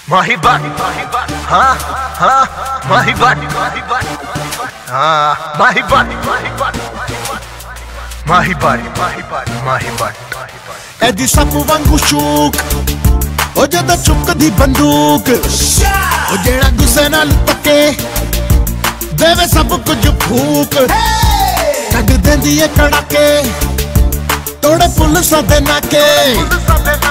माही बात, हाँ हाँ माही बात, हाँ माही बात, माही बात, माही बात। एदी सप वांगू शूक ओ जदा चुकदी बंदूक ओ जेड़ा गुस्से नाल तके देवे सब कुछ फूक कट देंदी है कड़ाके तोड़े पुलिस दे नाके